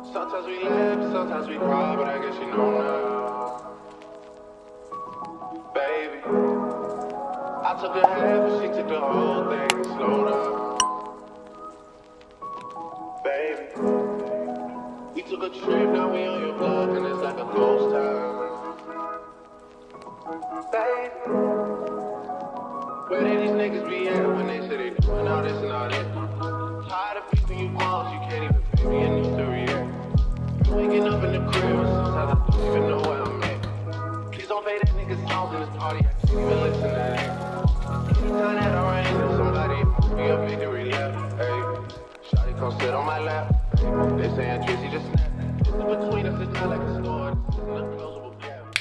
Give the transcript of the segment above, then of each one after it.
Sometimes we laugh, sometimes we cry, but I guess you know now. Baby, I took a half and she took the whole thing. Slow down. Baby, we took a trip, now we on your block and it's like a ghost town. Baby, where did these niggas be at when they say they doing all this and all that? Tired of people you boss, you can't even pay me enough to react. Waking up in the crib, sometimes I don't even know where I'm at. Please don't pay that nigga songs in this party, I can't even listen to that. Anytime that I run into somebody, I'll be a victory lap. Hey, shawty come sit on my lap. Hey, they saying Tracy just snapped. It's in between us, it's not like a store, it's an unclosable gap.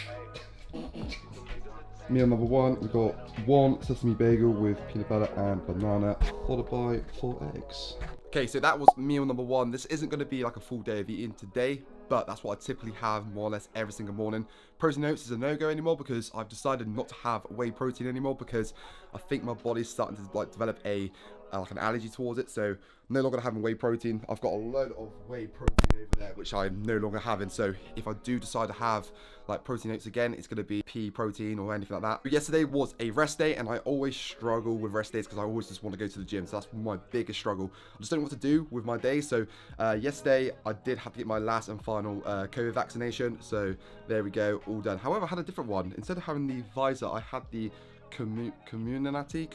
Meal number one, we got one sesame bagel with peanut butter and banana, followed by 4 eggs. Okay, so that was meal number one. This isn't going to be like a full day of eating today, but that's what I typically have more or less every single morning. Protein oats is a no-go anymore because I've decided not to have whey protein anymore because I think my body's starting to like develop a like an allergy towards it. So I'm no longer having whey protein. I've got a load of whey protein over there which I'm no longer having. So if I do decide to have like protein oats again, it's going to be pea protein or anything like that. But yesterday was a rest day and I always struggle with rest days because I always just want to go to the gym. So that's my biggest struggle. I just don't know what to do with my day. So yesterday I did have to get my last and final COVID vaccination. So there we go, all done. However, I had a different one. Instead of having the Pfizer, I had the community,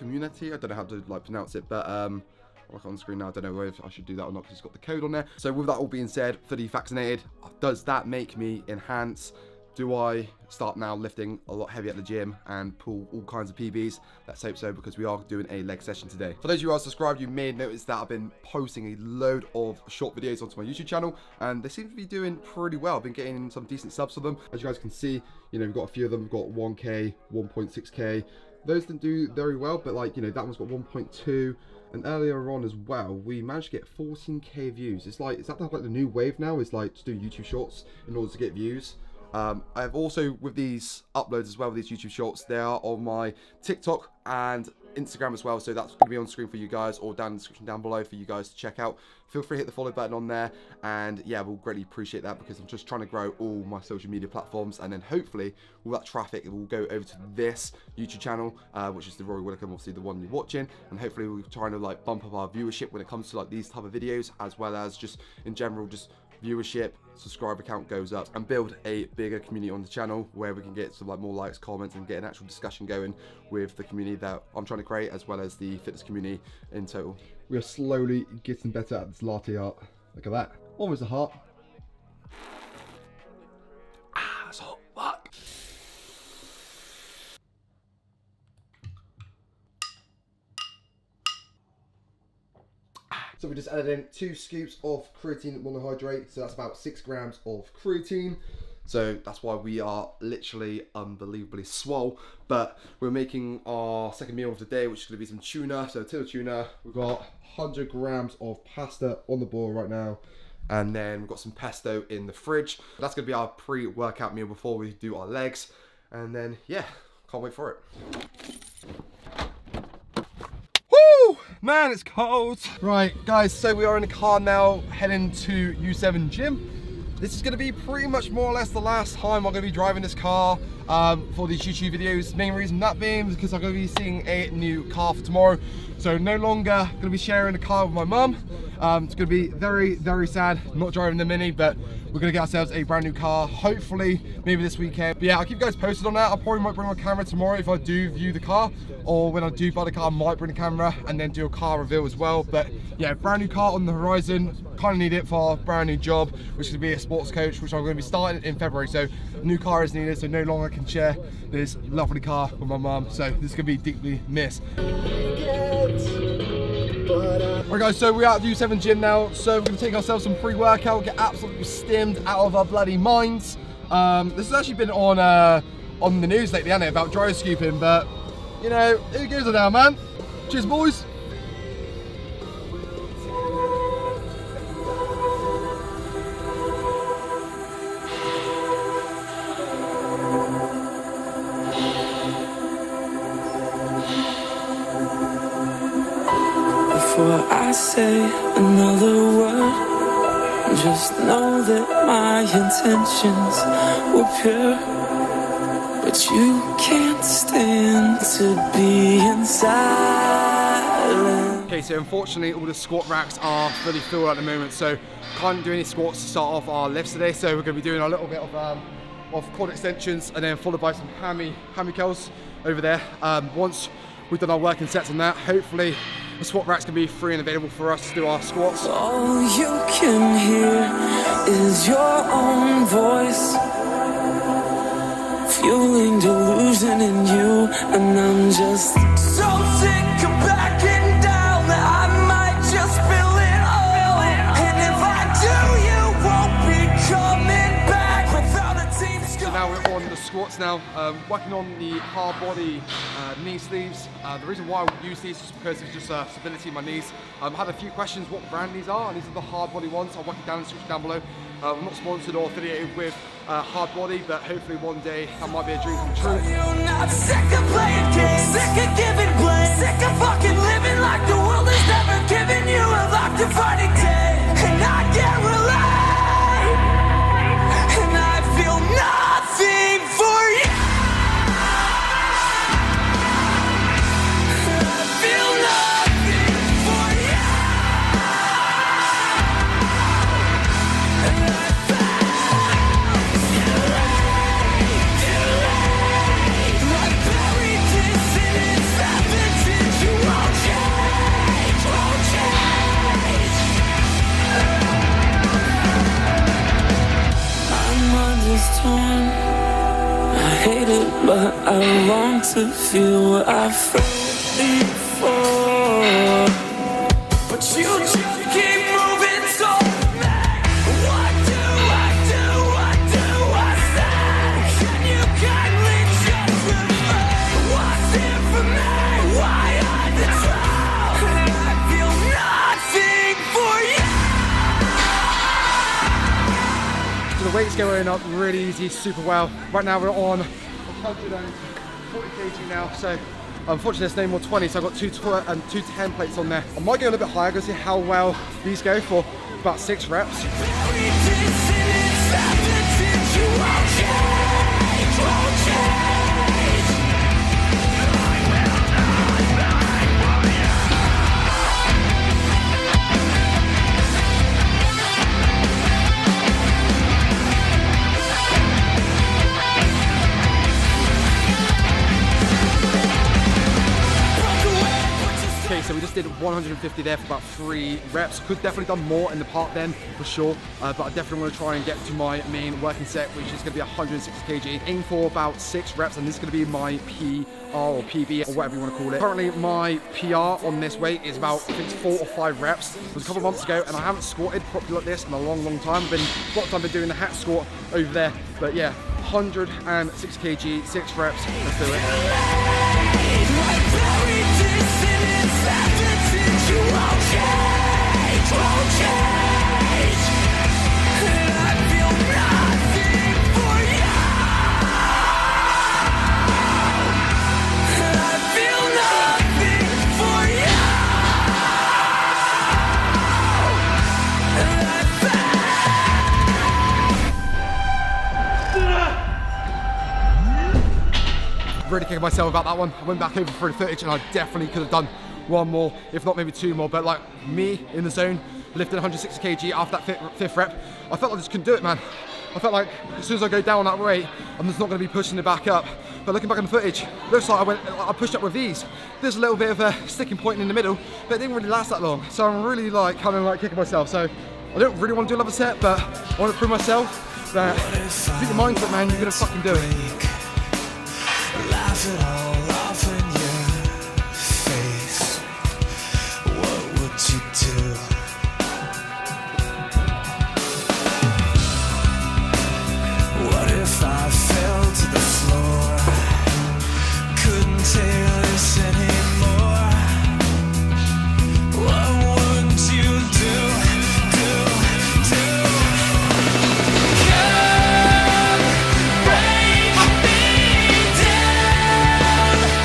I don't know how to like pronounce it, but look on the screen now, I don't know if I should do that or not because it's got the code on there. So with that all being said, fully vaccinated, does that make me enhance? Do I start now lifting a lot heavier at the gym and pull all kinds of PBs? Let's hope so, because we are doing a leg session today. For those of you who are subscribed, you may have noticed that I've been posting a load of short videos onto my YouTube channel, and they seem to be doing pretty well. I've been getting some decent subs for them. As you guys can see, you know, we've got a few of them. We've got 1K, 1.6K. Those didn't do very well, but like, you know, that one's got 1.2. And earlier on as well, we managed to get 14K views. It's like, is that like the new wave now? Is like to do YouTube shorts in order to get views. I've also, with these uploads as well, with these YouTube shorts, they are on my TikTok and Instagram as well, so that's going to be on screen for you guys or down in the description down below for you guys to check out. Feel free to hit the follow button on there, and yeah, we'll greatly appreciate that because I'm just trying to grow all my social media platforms, and then hopefully all that traffic will go over to this YouTube channel, which is the Rory Willicombe, obviously the one you're watching, and hopefully we're trying to like bump up our viewership when it comes to like these type of videos, as well as just in general just viewership, subscriber count goes up, and build a bigger community on the channel where we can get some like more likes, comments, and get an actual discussion going with the community that I'm trying to create, as well as the fitness community in total. We are slowly getting better at this latte art. Look at that, almost a heart. Ah, it's hot. Fuck. So we just added in 2 scoops of creatine monohydrate, so that's about 6 grams of creatine. So that's why we are literally unbelievably swole. But we're making our second meal of the day, which is going to be some tuna. So till tuna, we've got 100 grams of pasta on the boil right now. And then we've got some pesto in the fridge. That's going to be our pre-workout meal before we do our legs. And then, yeah, can't wait for it. Man, it's cold. Right, guys, so we are in the car now, heading to U7 gym. This is gonna be pretty much more or less the last time I'm gonna be driving this car for these YouTube videos. Main reason that being because I'm gonna be seeing a new car for tomorrow. So no longer gonna be sharing the car with my mum. It's gonna be very, very sad not driving the Mini, but we're gonna get ourselves a brand new car, hopefully maybe this weekend. But yeah, I'll keep you guys posted on that. I probably might bring my camera tomorrow if I do view the car, or when I do buy the car, I might bring the camera and then do a car reveal as well. But yeah, brand new car on the horizon. Kind of need it for a brand new job, which is gonna be a sports coach, which I'm gonna be starting in February. So a new car is needed, so no longer can share this lovely car with my mum. So this is gonna be deeply missed. Alright guys, so we're at the U7 gym now, so we're going to take ourselves some pre-workout, get absolutely stimmed out of our bloody minds. This has actually been on the news lately, hasn't it, about dry scooping, but, you know, who gives a damn, man? Cheers, boys. Before I say another word, just know know that my intentions were pure, but you can't stand to be inside. Okay, so unfortunately all the squat racks are fully filled at the moment, so can't do any squats to start off our lifts today. So we're going to be doing a little bit of quad extensions and then followed by some hammy curls over there. Once we've done our working sets on that, hopefully the squat racks can be free and available for us to do our squats. All you can hear is your own voice, fueling delusion in you, and I'm just so sick of backing down that I might just spill it all. And if I do, you won't be coming back without a team. So now we're on the squats now, working on the hard body knee sleeves. The reason why I use these is because it's just stability in my knees. I've had a few questions what brand these are, and these are the hard body ones. I'll work it down in the description down below. I'm not sponsored or affiliated with hard body, but hopefully one day that might be a dream come true. You're not sick of playing games, sick of giving blame, sick of fucking living like the world has never given you a locked and fighting day. And I can't relate, and I feel nothing for you. I feel nothing for you. And I torn. I hate it, but I long to feel what I felt before. But you just keep moving so mad. What do I do? What do I say? Can you kindly just remain? What's here for me? Why I the trial? And I feel nothing for you. So the weight's going up really easy, super well. Right now we're on 140 kg now, so unfortunately there's no more 20, so I've got two 10 plates on there. I might go a little bit higher, to see how well these go for about 6 reps. So we just did 150 there for about 3 reps. Could definitely done more in the part then, for sure. But I definitely want to try and get to my main working set, which is going to be 160 kg. Aim for about 6 reps, and this is going to be my PR or PB or whatever you want to call it. Currently, my PR on this weight is about, I think it's 4 or 5 reps. It was a couple of months ago, and I haven't squatted properly like this in a long time. I've been doing the hat squat over there. But yeah, 160 kg, 6 reps. Let's do it. You won't change, won't change. And I feel nothing for you. And I feel nothing for you. And I really kicking myself about that one. I went back over for the footage and I definitely could have done one more, if not maybe 2 more, but like me in the zone, lifting 160 kg after that 5th rep, I felt like I just couldn't do it, man. I felt like as soon as I go down that rate, I'm just not going to be pushing it back up. But looking back on the footage, looks like I pushed up with these. There's a little bit of a sticking point in the middle, but it didn't really last that long. So I'm really like kind of like kicking myself. So I don't really want to do another set, but I want to prove myself that if you put your mind to it, man, you're going to fucking do it. laugh it all off in your face. What would you do? What if I fell to the floor? Couldn't take this anymore. What would you do? Come break me down.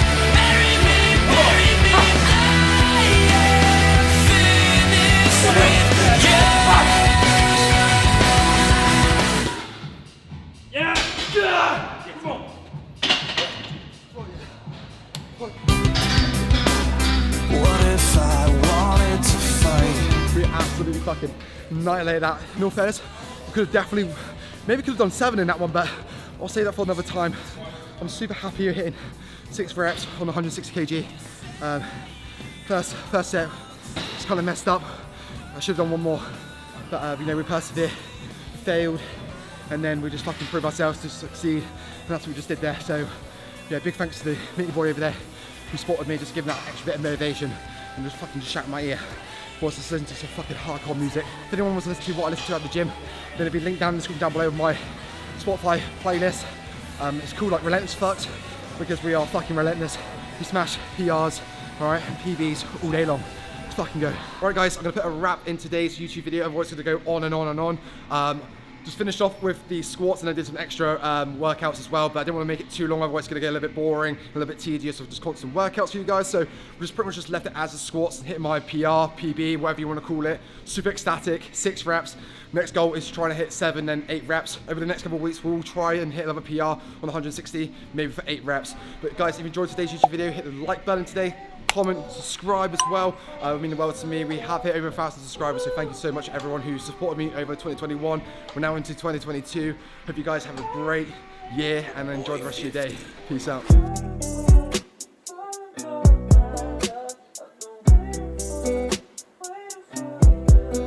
fucking annihilate that. In all fairness, I could have definitely, maybe could have done 7 in that one, but I'll save that for another time. I'm super happy you're hitting 6 reps on 160 kg. First set, just kind of messed up. I should have done one more, but you know, we persevered, failed, and then we just fucking proved ourselves to succeed, and that's what we just did there. So yeah, big thanks to the meaty boy over there who spotted me, just giving that extra bit of motivation and just fucking shouting in my ear whilst listening to some fucking hardcore music. If anyone wants to listen to what I listen to at the gym, then it'll be linked down in the screen down below with my Spotify playlist. It's called like Relentless Fucked, because we are fucking relentless. We smash PRs, alright, and PBs all day long. Let's fucking go. Alright guys, I'm gonna put a wrap in today's YouTube video, otherwise it's gonna go on and on and on. Just finished off with the squats and I did some extra workouts as well, but I didn't want to make it too long, otherwise it's going to get a little bit boring, a little bit tedious of just constant workouts for you guys. So we just pretty much just left it as the squats and hit my PR, PB, whatever you want to call it. Super ecstatic, 6 reps. Next goal is trying to hit 7, then 8 reps. Over the next couple of weeks, we'll try and hit another PR on 160, maybe for 8 reps. But guys, if you enjoyed today's YouTube video, hit the like button today. Comment, subscribe as well. It would mean the world to me. We have hit over 1,000 subscribers, so thank you so much everyone who supported me over 2021. We're now into 2022. Hope you guys have a great year and enjoy the rest of your day. Peace out.